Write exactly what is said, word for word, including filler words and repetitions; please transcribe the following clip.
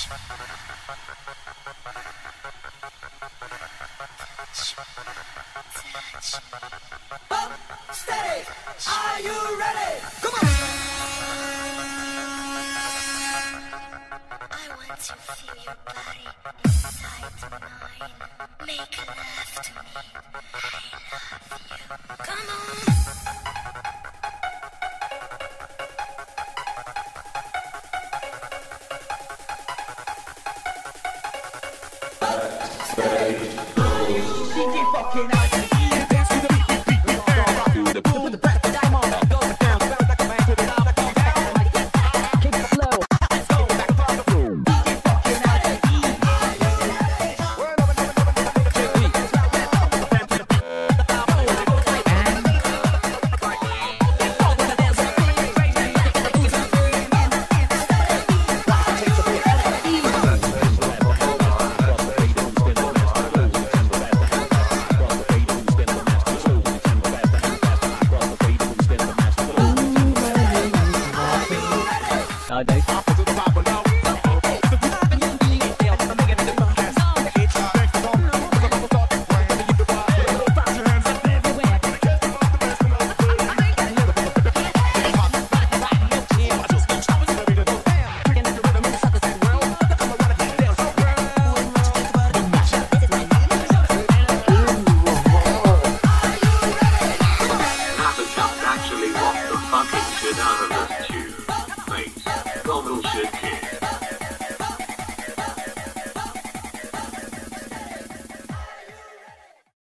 Up, steady, are you ready? Come on! I want to feel your body inside mine. Make love to me. I love you. Come on! Fucking out and eat, dance to the beat, beat, beat, beat, rock to the boom, the back, come on, go down, bounce like a man to the top, come down, keep it slow, let's go back on the boom, keep fucking out and eat. Word over, over, over, over, over, beat, bam to the beat, the top, and all the dance, raise it back, the boots are free, and watch it take the beat, Nowadays.